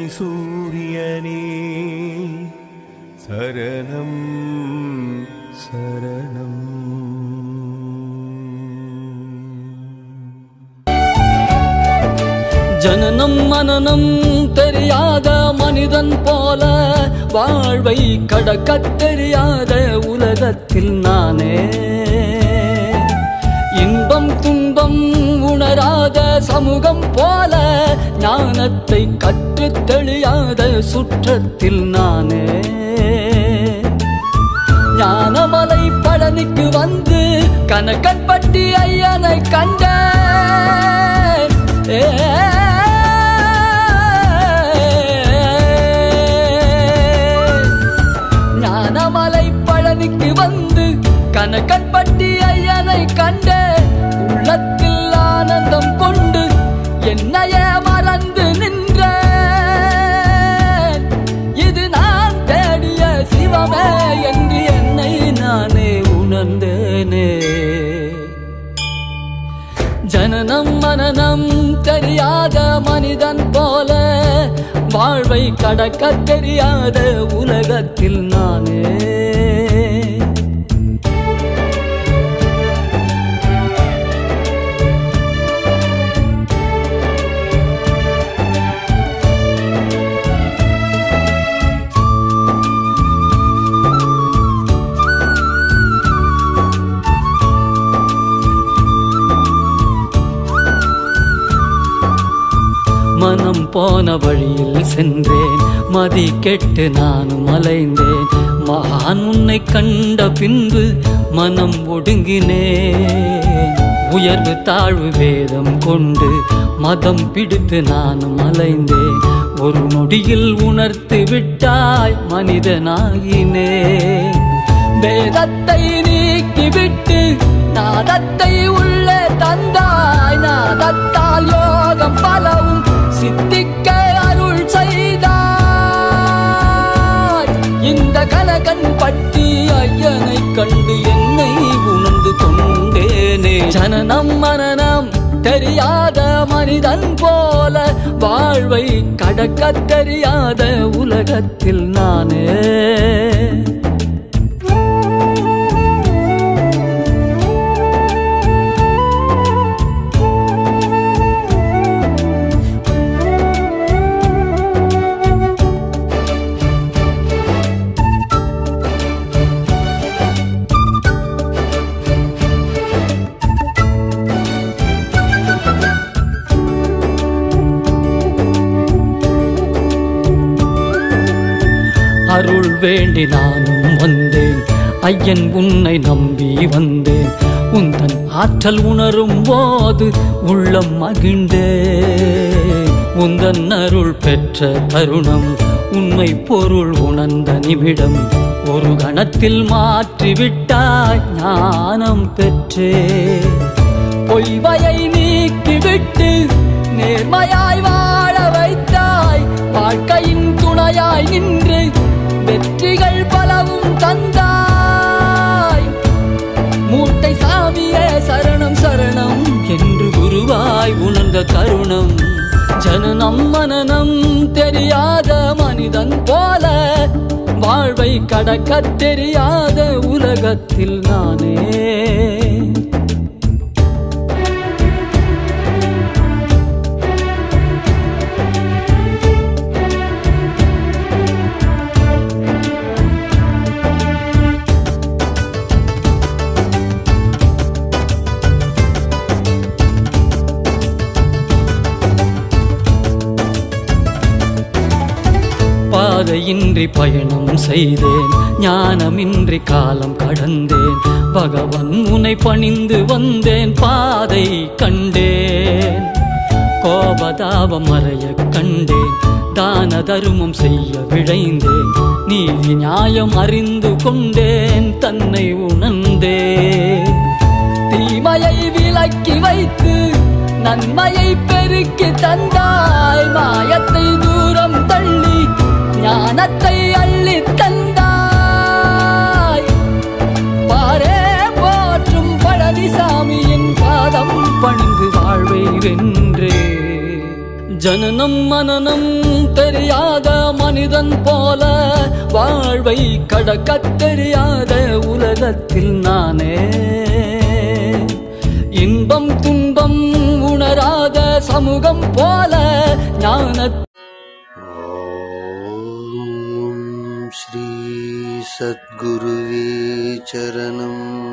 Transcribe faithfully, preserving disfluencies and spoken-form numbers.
சூரியனே சரணம் சரணம். ஜனனம் மனனம் தெரியாத மனிதன் போல வாழ்வை கடக்கத் தெரியாத உலகத்தில் நானே. இன்பம் துன்பம் உணராத சமூகம் போல ஞானத்தை கற்றுத் தெளியாத சுற்றத்தில் நானே. ஞானமலை பழனிக்கு வந்து கனகன்பட்டி ஐயனை கண்டேன். ஞானமலை பழனிக்கு வந்து கனகன்பட்டி ஐயனை கண்டேன். உள்ளத்தில் ஆனந்தம் கொண்டு என்னையே மறந்து நின்றேன். இது நான் தேடிய சிவமே என்று என்னை நானே உணர்ந்தேனே. ஜனனம் மனனம் தெரியாத மனிதன் போல வாழ்வை கடக்க தெரியாத உலகத்தில் நானே. மனம் போன வழியில் சென்றேன், மதி கெட்டு நானும் அலைந்தேன். மகான் உன்னை கண்ட பின்பு மனம் ஒடுங்கினேன். உயர்வு தாழ்வு வேதம் கொண்டு மதம் பிடித்து நானும் அலைந்தேன். ஒரு நொடியில் உணர்த்து விட்டாய் மனிதனாகினேன். வேதத்தை நீக்கிவிட்டு நாதத்தை உள்ளே தந்தாய். நாதத்தால் யோகம் பலவும் சித்திக்க அருள் செய்தாய். இந்த கனகன்பட்டி ஐயனை கண்டு என்னை உணர்ந்து கொண்டேனே. ஜனனம் மனனம் தெரியாத மனிதன் போல வாழ்வை கடக்க தெரியாத உலகத்தில் நானே. அருள் வேண்டி நானும் வந்தேன் ஐயன், உன்னை நம்பி வந்தேன். உந்தன் ஆற்றல் உணரும் போது உள்ளம் மகிழ்ந்தேன். உந்தன் அருள் பெற்ற தருணம், உண்மை பொருள் உணர்ந்த நிமிடம், ஒரு கணத்தில் மாற்றிவிட்டாய் ஞானம் பெற்றே. பொய்வையை நீக்கிவிட்டு நேர்மையாய் வாழ வைத்தாய். வாழ்க்கையின் துணையாய் நின்று வெற்றிகள் பலவும் தந்தாய். மூட்டை சாமியே சரணம் சரணம் என்று குருவாய் உணர்ந்த தருணம். ஜனனம் மனனம் தெரியாத மனிதன் போல வாழ்வை கடக்க தெரியாத உலகத்தில் நானே. பாதையின்றி பயணம் செய்தேன், ஞானமின்றி காலம் கடந்தேன். பகவன் உன்னை பணிந்து வந்தேன், பாதை கண்டேன். கோபதாபம் மறைய கண்டேன், தான தருமம் செய்ய விழைந்தேன். நீதி நியாயம் அறிந்து கொண்டேன், தன்னை உணர்ந்தேன். தீமையை விலக்கி வைத்து நன்மையை பெருக்கி தந்தாய். மாயத்தை தூரம் தள்ளி ஞானத்தை அள்ளி தந்தாய். பாரே போற்றும் பழனிசாமியின் பாதம் பணிந்து வாழ்வை வென்றே. ஜனனம் மனனம் தெரியாத மனிதன் போல வாழ்வை கடக்கத் தெரியாத உலகத்தில் நானே இன்பம் துன்பம் உணராத சமூகம் போல ஞான ஓம் ஸ்ரீ சத்குருவே சரணம்.